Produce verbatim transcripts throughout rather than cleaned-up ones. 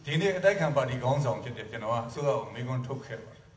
ဒီနေ့အတိုက်ခံပါတီခေါင်းဆောင်ဖြစ်တဲ့ကျွန်တော်ကအစိုးရကိုမေးခွန်းထုတ်ခဲ့ပါတယ်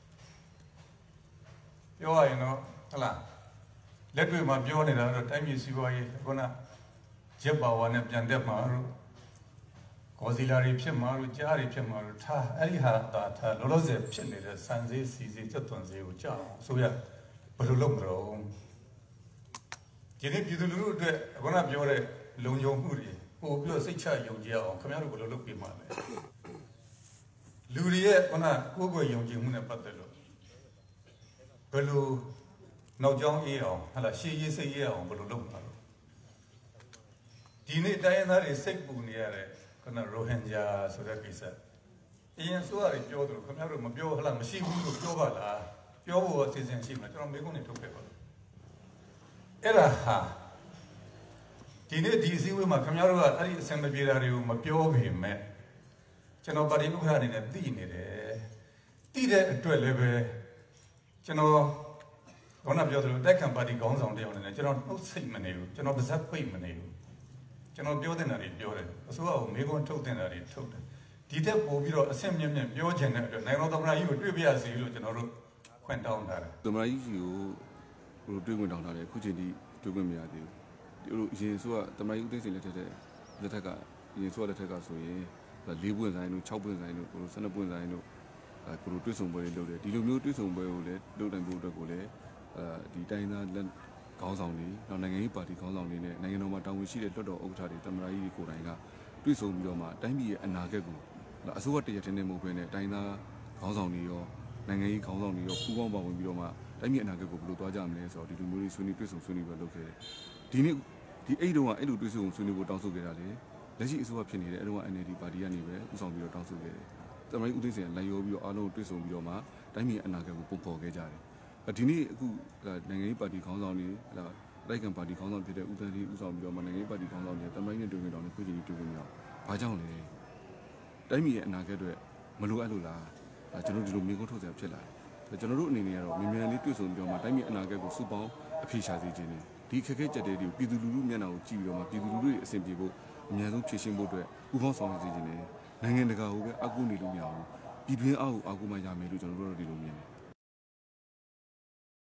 ပြောရရင်တော့ဟလားလက်တွေ့မှာပြောနေတာတော့တိုင်းပြည်စီးပွားရေးခုနရက်ပါဝါနဲ့ပြန်တက်မှာလို့ကော်စီလာတွေဖြစ်မှာလို့ကြားတွေဖြစ်မှာလို့ထားအဲ့ဒီဟာသာထားလောလောဆယ်ဖြစ်နေတဲ့စံစည်းစီစီတက်သွန်စည်းကိုကြောက်အောင်ဆိုရဘယ်လိုလုပ်မလို့ဒီနေ့ပြည်သူလူထုအတွက်ခုနပြောတဲ့လုံခြုံမှုတွေပို့ပြီးတော့စိတ်ချယုံကြည်အောင်ခင်ဗျားတို့ဘယ်လိုလုပ်ပြမှာလဲလူတွေရဲ့ခုနကိုယ်ကိုယ်ယုံကြည်မှုနဲ့ပတ်သက်လို့ဘယ်လိုနောက်ကျောင်းအေးအောင်ဟလာရှေးရေးစိတ်ရေးအောင်ဘယ်လိုလုပ်မှာလဲဒီနေ့တိုင်းရင်းသားတွေစိတ်ပူနေရတဲ့ခုနရိုဟင်ဂျာဆိုတဲ့ကိစ္စအရင်ဆိုရတယ်ပြောတယ်ခင်ဗျားတို့မပြောဟလာမရှိဘူးလို့ပြောပါလားပြောဖို့အစီအစဉ်ရှိမှာကျွန်တော်မေးခွန်းနေထုတ်ခဲ့ပါလို့အဲ့ဒါဟာဒီနေ့ဒီအစည်းအဝေးမှာခင်ဗျားတို့ကအဲ့ဒီအစင်မပြေတာတွေကိုမပြောပေမဲ့ကျွန်တော်ပါတီဥက္ကဋ္ဌအနေနဲ့သိနေတယ်သိတဲ့အတွက်လည်းပဲကျွန်တော်ခေါင်းကပြောသလိုတက်ခံပါတီခေါင်းဆောင်တယောက်အနေနဲ့ကျွန်တော်နှုတ်ဆက်မနေဘူးကျွန်တော်ပါဇက်ပိတ်မနေဘူးကျွန်တော်ပြောတဲ့နေရာတွေပြောတယ်အစိုးရကိုမေးခွန်းထုတ်တဲ့နေရာတွေထုတ်တယ်ဒီတက်ပို့ပြီးတော့အဆင့်မြင့်မြင့်ပြောချင်တဲ့အတွက်နိုင်ငံတော်သမ္မတကြီးကိုတွေ့ပြရစီလို့ကျွန်တော်တို့ခွင့်တောင်းထားတယ်သမ္မတကြီးကိုဟိုတွေ့ခွင့်တောင်းထားတယ်အခုချိန်ထိတွေ့ခွင့်မရသေးဘူးဒီလိုအရင်ဆိုကသမ္မတကြီးဦးသိန်းစိန်လက်ထက်တဲ့လက်ထက်ကအရင်ဆိုလက်ထက်ကဆိုရင်လေးပွင့်ဆိုင်တို့၆ပွင့်ဆိုင်တို့ကိုဆယ်နှစ်ပွင့်ဆိုင်တို့အဲကိုတွေ့ဆုံပွဲတွေလုပ်တယ်ဒီလိုမျိုးတွေ့ဆုံပွဲကိုလည်းလုပ်နိုင်ဖို့အတွက်ကိုလည်းအဲဒီတိုင်းသားလက်ခေါင်းဆောင်တွေနောက်နိုင်ငံရေးပါတီခေါင်းဆောင်တွေနဲ့နိုင်ငံတော်မှာတာဝန်ရှိတဲ့လွှတ်တော်ဥက္ကဋ္ဌတွေသမ္မတကြီးကိုယ်တိုင်ကတွေ့ဆုံပြီးတော့မှတိုင်းပြည်ရဲ့အနာဂတ်ကိုအစိုးရတရထင်းနေမှုပဲနဲ့တိုင်းသားခေါင်းဆောင်တွေရောနိုင်ငံရေးခေါင်းဆောင်တွေရောပူးပေါင်းပါဝင်ပြီးတော့မှတိုင်းပြည်အနာဂတ်ကိုဘယ်လိုသွားကြမလဲဆိုတော့ဒီလူမျိုးတွေဆွေးနွေးတွေ့ဆုံဆွေးနွေးပြီးလုပ်ခဲ့တယ်ဒီနေ့ဒီအဲ့တုန်းကအဲ့လိုတွေ့ဆုံဆွေးနွေးဖို့တောင်းဆိုခဲ့တာလေလက်ရှိအစိုးရဖြစ်နေတယ်အဲ့တုန်းက N L D ပါတီကနေပဲဥဆောင်ပြီးတော့တောင်းဆိုခဲ့တယ်သမ္မတကြီးဦးသိန်းစိန်လိုက်ရောပြီးတော့အားလုံးတွေ့ဆုံပြီးတော့မှတိုင်းပြည်အနာဂတ်ကိုပုံဖော်ခဲ့ကြတယ်ဒီနေ့အခုနိုင်ငံရေးပါတီခေါင်းဆောင်တွေလိုက်ကန်ပါတီခေါင်းဆောင်ဖြစ်တဲ့ဦးသန်းကြီးဦးဆောင်ပြီးတော့မှနိုင်ငံရေးပါတီခေါင်းဆောင်တွေသမ္မတကြီးနဲ့တွေ့ကြတော့လည်းပြည်ကြီးတွေ့ကြအောင်ဘာကြောင့်လဲတိုင်းပြည်ရဲ့အနာဂတ်အတွက်မလိုအပ်လို့လားကျွန်တော်ဒီလိုမျိုးကုန်းထုတ်စရာဖြစ်လာတယ်ကျွန်တော်တို့အနေနဲ့ကတော့မြန်မြန်လေးတွေ့ဆုံပြီးတော့မှတိုင်းပြည်အနာဂတ်ကိုစုပေါင်းအဖြေရှာစေခြင်းနဲ့ဒီခက်ခဲကြက်တဲ့တွေကိုပြည်သူလူထုမျက်နှာကိုကြည့်ပြီးတော့မှပြည်သူလူထုရဲ့အဆင်ပြေဖို့အများဆုံးဖြည့်ရှင်းဖို့အတွက်ဥပဒေဆောင်ရွက်စေခြင်းနဲ့နိုင်ငံတကာကိုပဲအကူအညီလုပ်ရအောင်ပြည်တွင်းအားကိုအကူမရမယ်လို့ကျွန်တော်တို့တို့ဒီလိုမြင်တယ်